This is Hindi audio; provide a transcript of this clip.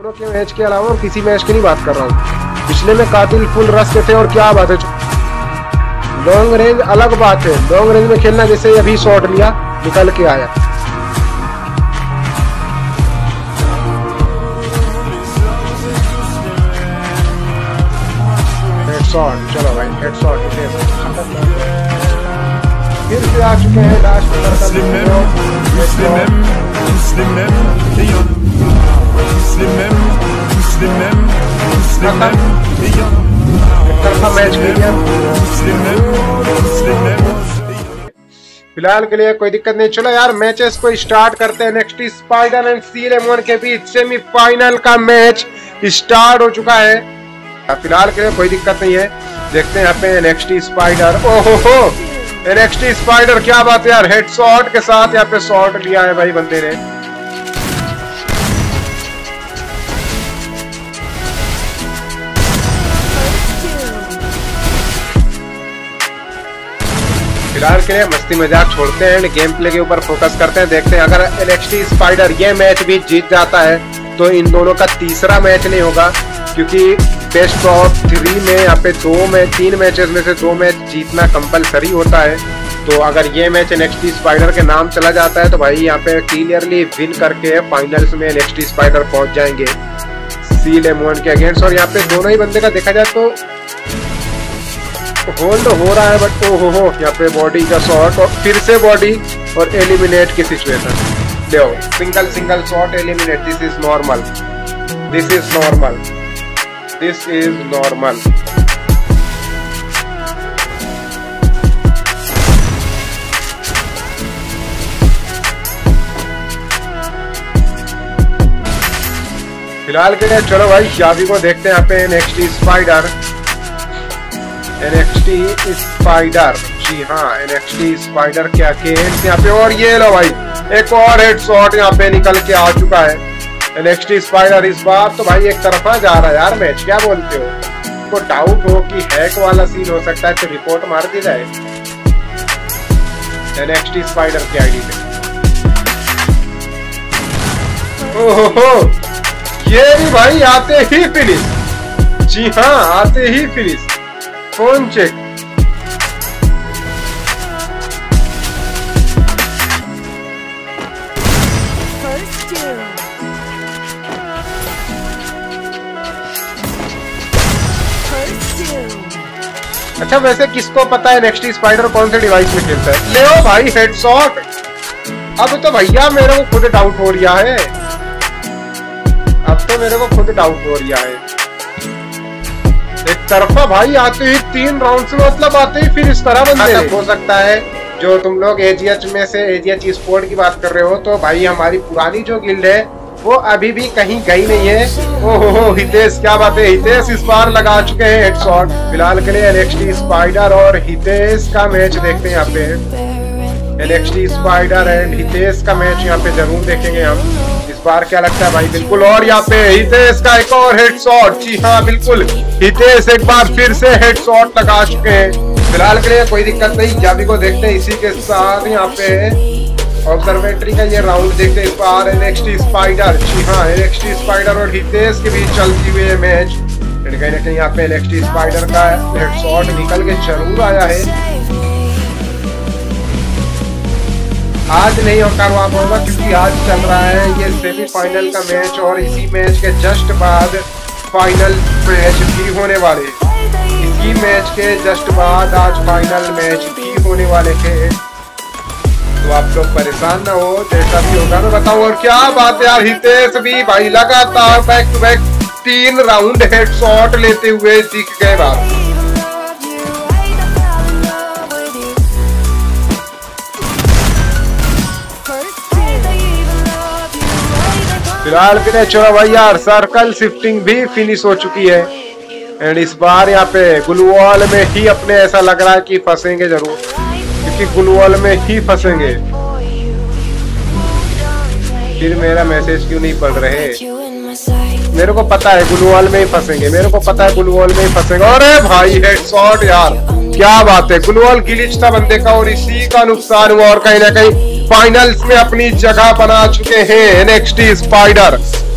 दोनों के मैच के अलावा और किसी मैच की नहीं बात कर रहा हूँ। पिछले में कातिल फुल रश के थे और क्या बात है, लॉन्ग रेंज अलग बात है। लॉन्ग रेंज में खेलना, जैसे अभी शॉट लिया निकल के आया। हेडशॉट, चलो भाई हेडशॉट फिर से आ चुके हैं लास्ट मैच फिलहाल के लिए कोई दिक्कत नहीं। चलो यार मैचेस को स्टार्ट करते हैं। नेक्स्ट स्पाइडर एंड CLM1 के बीच सेमीफाइनल का मैच स्टार्ट हो चुका है। फिलहाल के लिए कोई दिक्कत नहीं है। देखते हैं यहाँ पे नेक्स्ट स्पाइडर। ओहो नेक्स्ट स्पाइडर, क्या बात है यार, हेडशॉट के साथ यहाँ पे शॉट लिया है भाई बंदे ने। फिलहाल के लिए मस्ती मजाक छोड़ते हैं, गेम प्ले के ऊपर फोकस करते हैं। देखते हैं अगर NXT स्पाइडर ये मैच भी जीत जाता है तो इन दोनों का तीसरा मैच नहीं होगा, क्योंकि बेस्ट ऑफ 3 में यहाँ पे 3 मैचेस में से 2 मैच जीतना कंपलसरी होता है। तो अगर ये मैच NXT स्पाइडर के नाम चला जाता है तो भाई यहाँ पे क्लियरली विन करके फाइनल्स में NXT स्पाइडर पहुंच जाएंगे CLM1 के अगेंस्ट। और यहाँ पे दोनों ही बंदे का देखा जाए तो होल्ड हो रहा है, बट ओहो यहाँ पे बॉडी का शॉट और फिर से बॉडी और एलिमिनेट की सिचुएशन। देखो single shot eliminate. This is normal, this is normal, this is normal. फिलहाल के लिए चलो भाई शादी को देखते हैं यहाँ पे NXT स्पाइडर। NXT स्पाइडर, जी हाँ NXT स्पाइडर के अगेंस्ट यहाँ पे। और ये लो भाई एक और हेडशॉट यहाँ पे निकल के आ चुका है NXT स्पाइडर। इस बार तो भाई एक तरफा जा रहा है यार मैच, क्या बोलते हो? को डाउट हो कि हैक वाला सीन हो सकता है तो रिपोर्ट मार दी जाए NXT स्पाइडर की आईडी पे। ओहो ये भी भाई आते ही फिनिश, जी हाँ आते ही फिनिश। फोन चेक, अच्छा वैसे किसको पता है NXT स्पाइडर कौन से डिवाइस में खेलता है? ले ओ भाई हेडशॉट। अब तो भैया मेरे को खुद डाउट हो रहा है, अब तो मेरे को खुद डाउट हो रहा है। एक तरफा भाई आते ही 3 राउंड में, मतलब आते ही फिर इस तरह बंदे हो सकता है। जो तुम लोग AGH में से AGH स्पोर्ट की बात कर रहे हो, तो भाई हमारी पुरानी जो गिल्ड है वो अभी भी कहीं गई नहीं है। ओहो हितेश, क्या बात है, हितेश इस बार लगा चुके हैं हेडशॉट। फिलहाल के लिए NXT स्पाइडर और हितेश का मैच देखते हैं यहाँ पे। NXT स्पाइडर एंड हितेश का मैच यहाँ पे जरूर देखेंगे हम इस बार। क्या लगता है भाई? बिल्कुल। और यहाँ पे हितेश का एक और हेडशॉट, जी हाँ बिल्कुल हितेश एक बार फिर से हेडशॉट लगा चुके हैं। फिलहाल के लिए कोई दिक्कत नहीं, जाबी को देखते हैं। इसी के साथ यहाँ पे ऑब्जर्वेटरी का ये राउंड देखते हैं इस बार। NXT स्पाइडर, जी हाँ NXT स्पाइडर और हितेश के बीच चलती हुई है मैच। कहीं ना कहीं यहाँ पे NXT स्पाइडर का हेडशॉट निकल के जरूर आया है। आज नहीं होगा क्योंकि आज चल रहा है ये सेमीफाइनल का मैच, और इसी मैच के जस्ट बाद फाइनल मैच भी होने वाले। इसी मैच के जस्ट बाद आज फाइनल मैच भी होने वाले थे, तो आप लोग परेशान ना हो, जैसा भी होगा मैं बताऊं। और क्या बात है यार, हितेश भी भाई लगातार back to back 3 round headshot लेते हुए दिख गए बात। फिलहाल के लिए चलो भाई यार सर्कल शिफ्टिंग भी फिनिश हो चुकी है। एंड इस बार यहाँ पे ग्लूवॉल में ही अपने ऐसा लग रहा है कि फंसेंगे जरूर, क्योंकि ग्लूवॉल में ही फंसेंगे। फिर मेरा मैसेज क्यों नहीं पढ़ रहे? मेरे को पता है ग्लूवॉल में ही फंसेंगे, मेरे को पता है ग्लूवॉल में ही फंसेंगे। अरे भाई हेडशॉट यार, क्या बात है। ग्लूवॉल ग्लिच था बंदे का और इसी का नुकसान हुआ, और कहीं ना कहीं फाइनल्स में अपनी जगह बना चुके हैं NXT स्पाइडर।